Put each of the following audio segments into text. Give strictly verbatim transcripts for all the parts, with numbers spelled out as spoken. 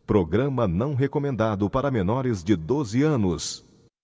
Programa não recomendado para menores de doze anos.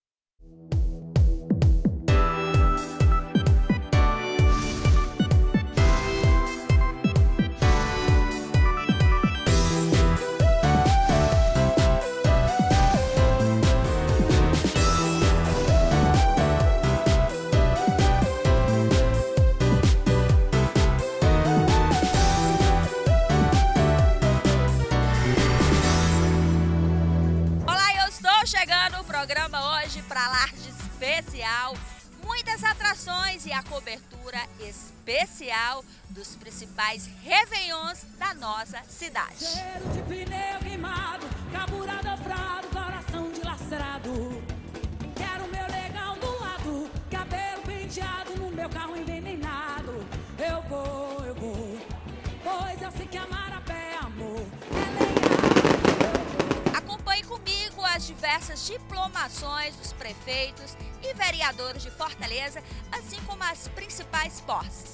Programa hoje para Laje especial, muitas atrações e a cobertura especial dos principais réveillons da nossa cidade. Cheiro de pneu queimado, carburado afrado, coração dilacerado. Quero meu legal do lado, cabelo penteado no meu carro envenenado. Eu vou, eu vou, pois eu sei que amar a pé, amor, é legal. Acompanhe comigo as diversas diplomações dos prefeitos e vereadores de Fortaleza, assim como as principais posses.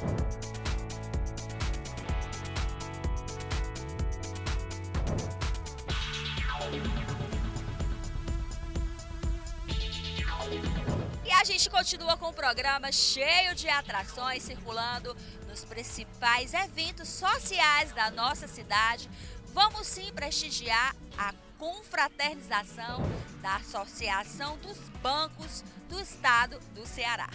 E a gente continua com o programa cheio de atrações, circulando nos principais eventos sociais da nossa cidade. Vamos sim prestigiar a confraternização da Associação dos Bancos do Estado do Ceará.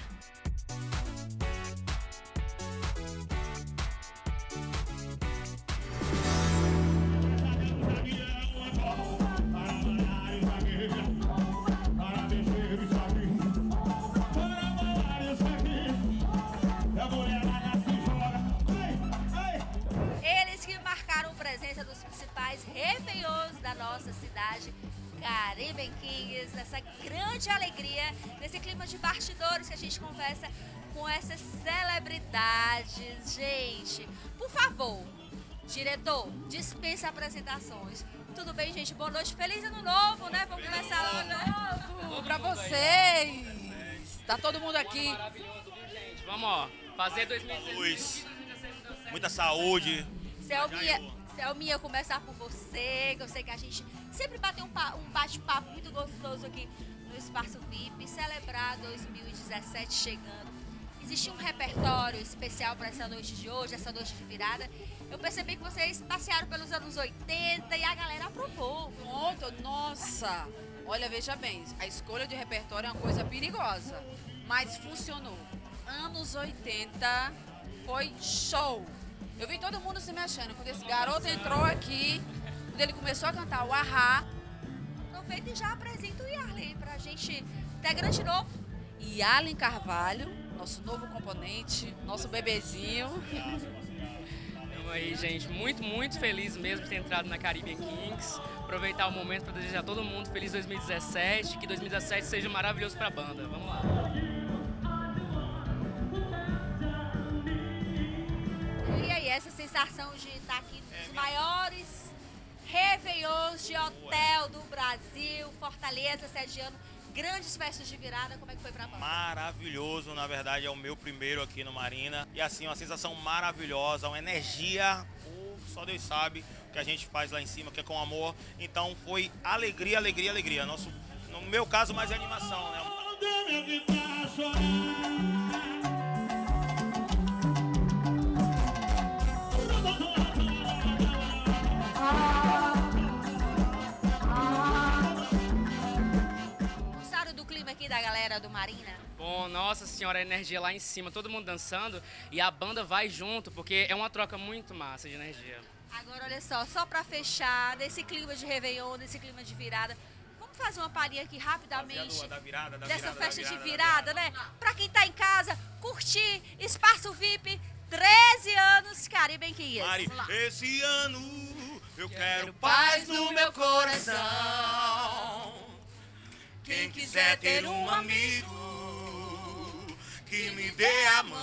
Presença dos principais réveillons da nossa cidade, Caribbean Kings, essa grande alegria, nesse clima de bastidores que a gente conversa com essas celebridades. Gente, por favor, diretor, dispensa apresentações. Tudo bem, gente? Boa noite, feliz ano novo, né? Vamos começar o ano novo. Vou pra vocês. Tá todo mundo aqui. Maravilhoso, viu, gente? Vamos, ó, fazer dois mil e dezesseis. Muita saúde. Selminha, Selminha, começar por você, que eu sei que a gente sempre bateu um, um bate-papo muito gostoso aqui no Espaço V I P, celebrar dois mil e dezessete chegando. Existe um repertório especial para essa noite de hoje, essa noite de virada. Eu percebi que vocês passearam pelos anos oitenta e a galera aprovou. Pronto, nossa! Olha, veja bem, a escolha de repertório é uma coisa perigosa, mas funcionou. Anos oitenta foi show! Eu vi todo mundo se mexendo. Quando esse garoto entrou aqui, quando ele começou a cantar o Ahá. Aproveita e já apresenta o Yarley pra gente, integrante novo. Yarley Carvalho, nosso novo componente, nosso bebezinho. Então aí, gente, muito, muito feliz mesmo de ter entrado na Caribbean Kings. Aproveitar o momento para desejar a todo mundo feliz dois mil e dezessete, que dois mil e dezessete seja maravilhoso pra banda. Vamos lá. E aí, essa sensação de estar aqui nos maiores réveillons de hotel do Brasil, Fortaleza, sediando grandes festas de virada, como é que foi pra banda? Maravilhoso, na verdade é o meu primeiro aqui no Marina. E assim, uma sensação maravilhosa, uma energia, só Deus sabe o que a gente faz lá em cima, que é com amor. Então foi alegria, alegria, alegria. Nosso, no meu caso, mais é animação, né? Aqui da galera do Marina? Bom, nossa senhora, a energia lá em cima, todo mundo dançando e a banda vai junto, porque é uma troca muito massa de energia. Agora, olha só, só pra fechar, nesse clima de Réveillon, nesse clima de virada, vamos fazer uma palhinha aqui rapidamente Da virada, da dessa virada, festa da virada, de virada, da né? Pra quem tá em casa, curtir, Espaço V I P, treze anos, Caribbean Kings. Mari, esse ano eu quero, Quero paz no meu coração. Quem quiser ter um amigo que me dê a mão.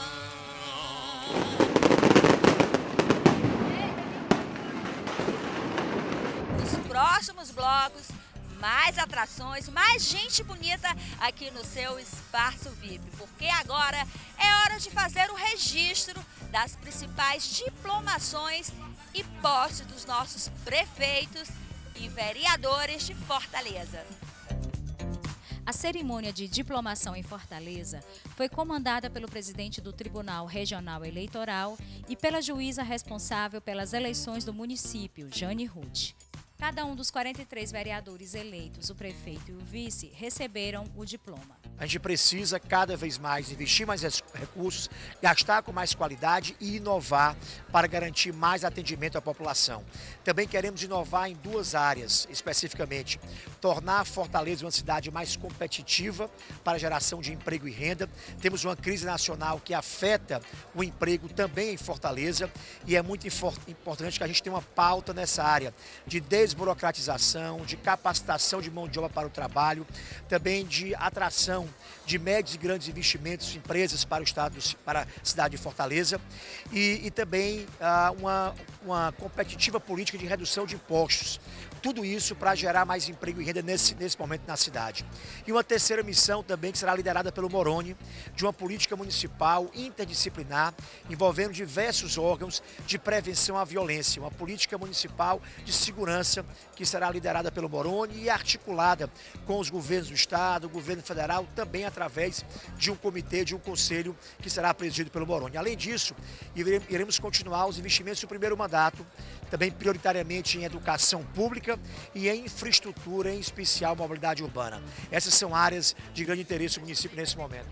Nos próximos blocos, mais atrações, mais gente bonita aqui no seu Espaço V I P. Porque agora é hora de fazer o registro das principais diplomações e posse dos nossos prefeitos e vereadores de Fortaleza. A cerimônia de diplomação em Fortaleza foi comandada pelo presidente do Tribunal Regional Eleitoral e pela juíza responsável pelas eleições do município, Jane Ruth. Cada um dos quarenta e três vereadores eleitos, o prefeito e o vice, receberam o diploma. A gente precisa cada vez mais investir mais recursos, gastar com mais qualidade e inovar para garantir mais atendimento à população. Também queremos inovar em duas áreas, especificamente, tornar Fortaleza uma cidade mais competitiva para a geração de emprego e renda. Temos uma crise nacional que afeta o emprego também em Fortaleza e é muito importante que a gente tenha uma pauta nessa área de desburocratização, de capacitação de mão de obra para o trabalho, também de atração de médios e grandes investimentos, empresas para o estado, para a cidade de Fortaleza e, e também ah, uma, uma competitiva política de redução de impostos. Tudo isso para gerar mais emprego e renda nesse, nesse momento na cidade. E uma terceira missão também que será liderada pelo Moroni, de uma política municipal interdisciplinar, envolvendo diversos órgãos de prevenção à violência. Uma política municipal de segurança que será liderada pelo Moroni e articulada com os governos do estado, o governo federal, também através de um comitê, de um conselho que será presidido pelo Moroni. Além disso, iremos continuar os investimentos do primeiro mandato, também prioritariamente em educação pública e em infraestrutura, em especial mobilidade urbana. Essas são áreas de grande interesse do município nesse momento.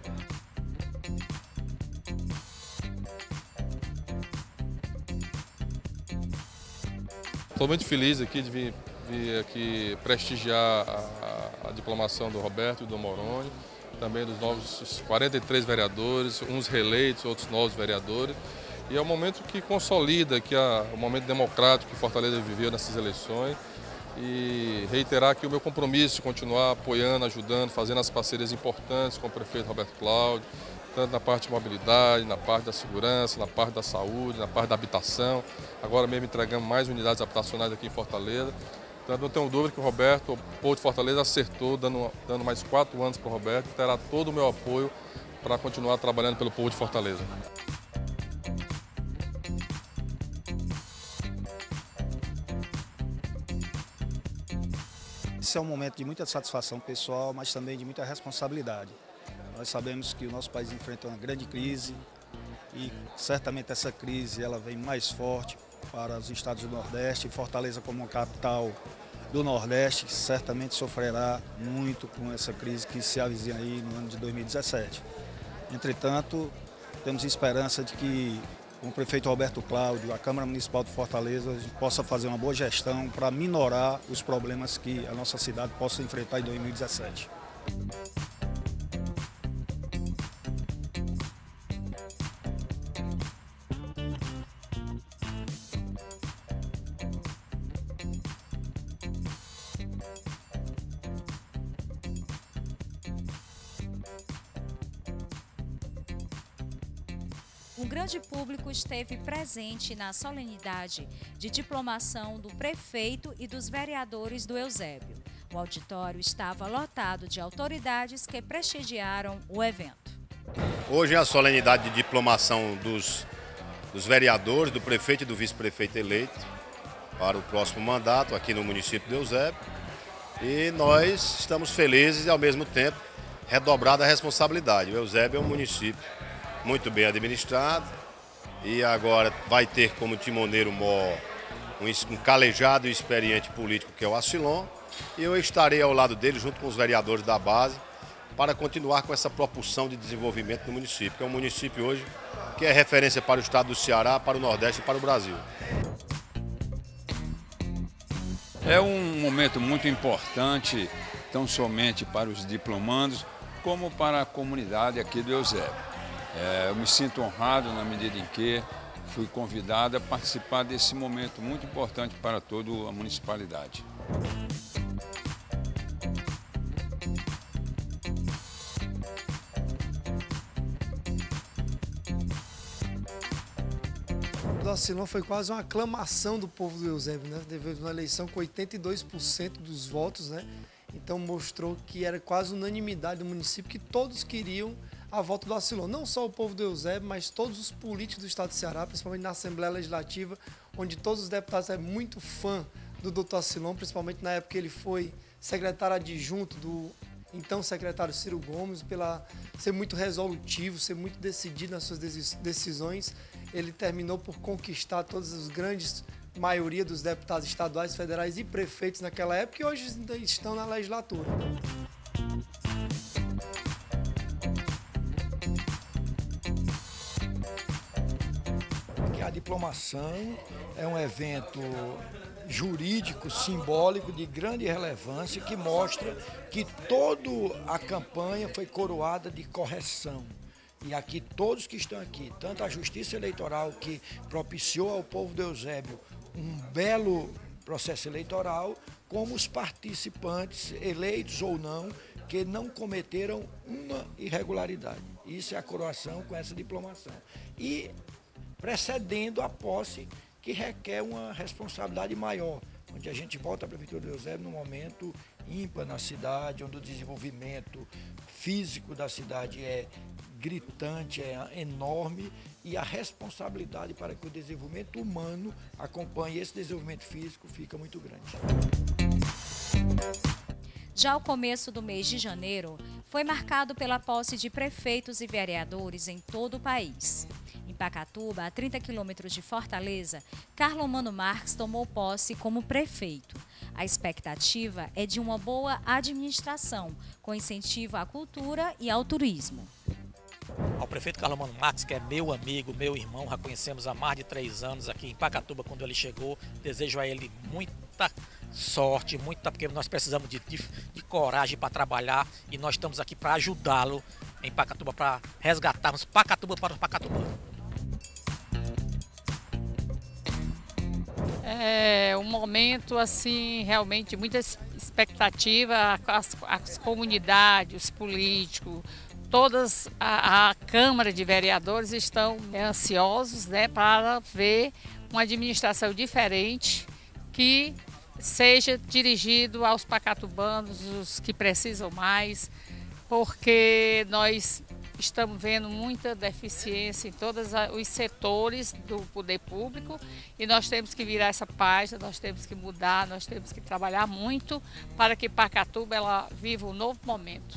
Estou muito feliz aqui de vir, vir aqui prestigiar a, a, a diplomação do Roberto e do Moroni, também dos novos quarenta e três vereadores, uns reeleitos, outros novos vereadores. E é um momento que consolida que a, o momento democrático que Fortaleza viveu nessas eleições e reiterar aqui o meu compromisso de continuar apoiando, ajudando, fazendo as parcerias importantes com o prefeito Roberto Cláudio, tanto na parte de mobilidade, na parte da segurança, na parte da saúde, na parte da habitação. Agora mesmo entregamos mais unidades habitacionais aqui em Fortaleza. Então não tenho dúvida que o Roberto, o povo de Fortaleza, acertou, dando, dando mais quatro anos para o Roberto, e terá todo o meu apoio para continuar trabalhando pelo povo de Fortaleza. Esse é um momento de muita satisfação pessoal, mas também de muita responsabilidade. Nós sabemos que o nosso país enfrenta uma grande crise e certamente essa crise ela vem mais forte para os estados do Nordeste. Fortaleza, como uma capital do Nordeste, certamente sofrerá muito com essa crise que se avizinha aí no ano de dois mil e dezessete. Entretanto, temos esperança de que com o prefeito Roberto Cláudio, a Câmara Municipal de Fortaleza, a gente possa fazer uma boa gestão para minorar os problemas que a nossa cidade possa enfrentar em dois mil e dezessete. Um grande público esteve presente na solenidade de diplomação do prefeito e dos vereadores do Eusébio. O auditório estava lotado de autoridades que prestigiaram o evento. Hoje é a solenidade de diplomação dos, dos vereadores, do prefeito e do vice-prefeito eleito para o próximo mandato aqui no município do Eusébio. E nós estamos felizes e, ao mesmo tempo, redobrada a responsabilidade. O Eusébio é um município muito bem administrado e agora vai ter como timoneiro maior um, um calejado e experiente político que é o Acilon, e eu estarei ao lado dele junto com os vereadores da base para continuar com essa propulsão de desenvolvimento do município, que é um município hoje que é referência para o estado do Ceará, para o Nordeste e para o Brasil. É um momento muito importante, tão somente para os diplomandos, como para a comunidade aqui do Eusébio. É, eu me sinto honrado na medida em que fui convidado a participar desse momento muito importante para toda a municipalidade. O Acilon foi quase uma aclamação do povo do Eusébio, né? Teve uma eleição com oitenta e dois por cento dos votos, né? Então mostrou que era quase unanimidade do município, que todos queriam a volta do Acilon. Não só o povo do Eusébio, mas todos os políticos do estado do Ceará, principalmente na Assembleia Legislativa, onde todos os deputados são muito fã do doutor Acilon, principalmente na época que ele foi secretário adjunto do então secretário Ciro Gomes, pela ser muito resolutivo, ser muito decidido nas suas decisões. Ele terminou por conquistar todas as grandes maioria dos deputados estaduais, federais e prefeitos naquela época e hoje estão na legislatura. A diplomação é um evento jurídico, simbólico, de grande relevância, que mostra que toda a campanha foi coroada de correção. E aqui todos que estão aqui, tanto a Justiça Eleitoral, que propiciou ao povo de Eusébio um belo processo eleitoral, como os participantes, eleitos ou não, que não cometeram uma irregularidade. Isso é a coroação com essa diplomação. E precedendo a posse, que requer uma responsabilidade maior, onde a gente volta à Prefeitura de Eusébio num momento ímpar na cidade, onde o desenvolvimento físico da cidade é gritante, é enorme, e a responsabilidade para que o desenvolvimento humano acompanhe esse desenvolvimento físico fica muito grande. Já o começo do mês de janeiro foi marcado pela posse de prefeitos e vereadores em todo o país. Em Pacatuba, a trinta quilômetros de Fortaleza, Carlomano Marques tomou posse como prefeito. A expectativa é de uma boa administração, com incentivo à cultura e ao turismo. Ao prefeito Carlomano Marques, que é meu amigo, meu irmão, já conhecemos há mais de três anos aqui em Pacatuba, quando ele chegou. Desejo a ele muita sorte, muita, porque nós precisamos de, de, de coragem para trabalhar e nós estamos aqui para ajudá-lo em Pacatuba, para resgatarmos Pacatuba para os pacatubanos. É um momento assim realmente de muita expectativa, as, as comunidades, os políticos, todas a, a Câmara de Vereadores estão ansiosos, né, para ver uma administração diferente que seja dirigido aos pacatubanos, os que precisam mais, porque nós estamos vendo muita deficiência em todos os setores do poder público e nós temos que virar essa página, nós temos que mudar, nós temos que trabalhar muito para que Pacatuba ela viva um novo momento.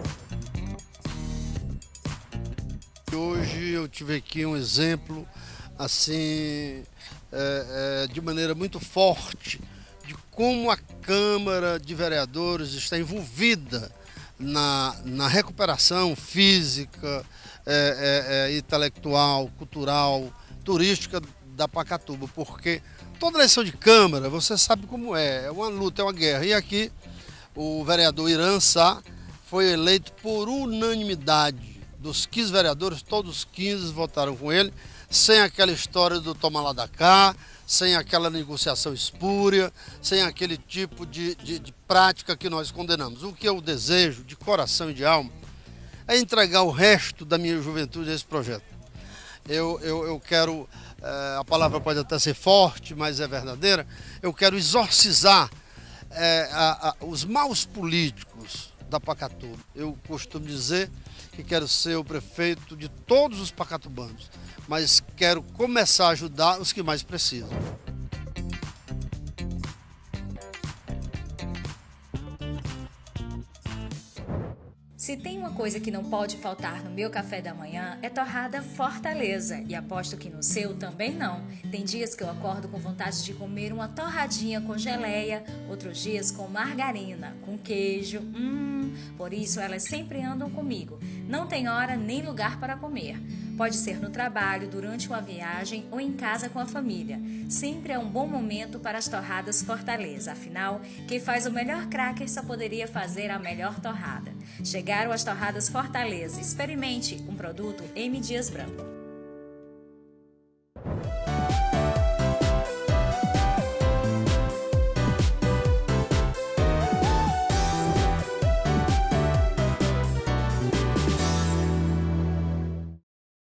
Hoje eu tive aqui um exemplo assim é, é, de maneira muito forte de como a Câmara de Vereadores está envolvida Na, na recuperação física, é, é, é, intelectual, cultural, turística da Pacatuba, porque toda eleição de Câmara, você sabe como é, é uma luta, é uma guerra. E aqui o vereador Irã Sá foi eleito por unanimidade. Dos quinze vereadores, todos os quinze votaram com ele, sem aquela história do toma lá da cá, sem aquela negociação espúria, sem aquele tipo de, de, de prática que nós condenamos. O que eu desejo, de coração e de alma, é entregar o resto da minha juventude a esse projeto. Eu, eu, eu quero, é, a palavra pode até ser forte, mas é verdadeira, eu quero exorcizar é, a, a, os maus políticos da Pacatuba. Eu costumo dizer que quero ser o prefeito de todos os pacatubanos, mas quero começar a ajudar os que mais precisam. Se tem uma coisa que não pode faltar no meu café da manhã, é torrada Fortaleza. E aposto que no seu também não. Tem dias que eu acordo com vontade de comer uma torradinha com geleia, outros dias com margarina, com queijo. Hum, por isso elas sempre andam comigo. Não tem hora nem lugar para comer. Pode ser no trabalho, durante uma viagem ou em casa com a família. Sempre é um bom momento para as torradas Fortaleza. Afinal, quem faz o melhor cracker só poderia fazer a melhor torrada. Chegaram as torradas Fortaleza. Experimente um produto M. Dias Branco.